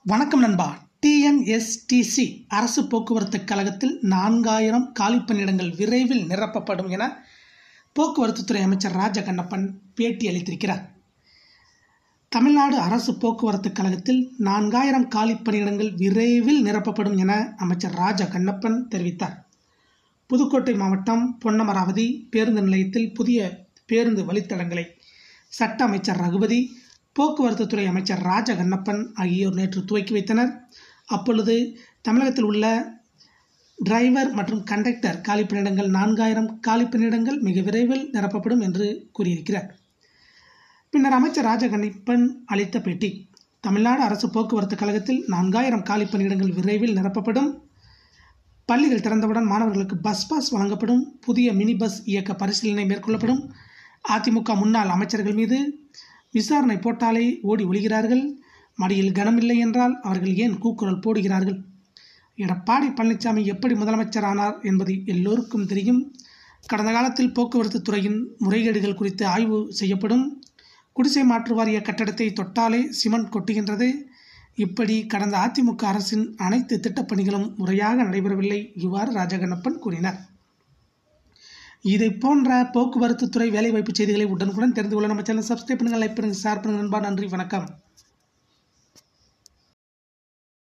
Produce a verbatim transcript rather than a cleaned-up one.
வணக்கம் நண்பா. டிஎன்எஸ்டிசி அரசு போக்குவரத்து கழகத்தில் நான்காயிரம் காலிப்பணியிடங்கள் விரைவில் நிரப்பப்படும் என போக்குவரத்துத்துறை அமைச்சர் ராஜ கண்ணப்பன் பேட்டி அளித்திருக்கிறார். தமிழ்நாடு அரசு போக்குவரத்து கழகத்தில் நான்காயிரம் காலிப்பணியிடங்கள் விரைவில் நிரப்பப்படும் என அமைச்சர் ராஜ கண்ணப்பன் தெரிவித்தார். புதுக்கோட்டை மாவட்டம் பொன்னமராவதி பேருந்து நிலையத்தில் புதிய பேருந்து வழித்தடங்களை சட்ட அமைச்சர் ரகுபதி, போக்குவரத்துத்துறை அமைச்சர் ராஜ கண்ணப்பன் ஆகியோர் நேற்று துவக்கி வைத்தனர். அப்பொழுது தமிழகத்தில் உள்ள டிரைவர் மற்றும் கண்டக்டர் காலிப்பணியிடங்கள் நான்காயிரம் காலிப்பணியிடங்கள் மிக விரைவில் நிரப்பப்படும் என்று கூறியிருக்கிறார். பின்னர் அமைச்சர் ராஜ கண்ணப்பன் அளித்த பேட்டி: தமிழ்நாடு அரசு போக்குவரத்து கழகத்தில் நான்காயிரம் காலிப்பணியிடங்கள் விரைவில் நிரப்பப்படும். பள்ளிகள் திறந்தவுடன் மாணவர்களுக்கு பஸ் பாஸ் வழங்கப்படும். புதிய மினி பஸ் இயக்க பரிசீலனை மேற்கொள்ளப்படும். அதிமுக முன்னாள் அமைச்சர்கள் மீது விசாரணை போட்டாலே ஓடி ஒளிகிறார்கள். மடியில் கனமில்லை என்றால் அவர்கள் ஏன் கூக்குரல் போடுகிறார்கள்? எடப்பாடி பழனிசாமி எப்படி முதலமைச்சர் ஆனார் என்பது எல்லோருக்கும் தெரியும். கடந்த காலத்தில் போக்குவரத்து துறையின் முறைகேடுகள் குறித்து ஆய்வு செய்யப்படும். குடிசை மாற்று வாரிய கட்டடத்தை தொட்டாலே சிமெண்ட் கொட்டுகின்றது. இப்படி கடந்த அதிமுக அரசின் அனைத்து திட்டப்பணிகளும் முறையாக நடைபெறவில்லை. இவ்வாறு ராஜகண்ணப்பன் கூறினார். இதை போன்ற போக்குவரத்து துறை வேலைவாய்ப்பு செய்திகளை உடனுக்குடன் தெரிந்து கொள்ள நம்ம சேனல் சப்ஸ்கிரைப் பண்ணுங்கள், லைக் பண்ணுங்கள், ஷேர் பண்ணுங்கள் நண்பா. நன்றி, வணக்கம்.